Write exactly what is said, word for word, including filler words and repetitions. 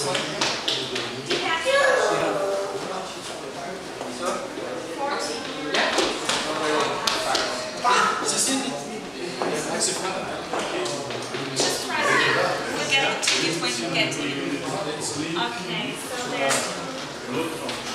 Just press it. We'll get the tickets when you get in. Okay, so there's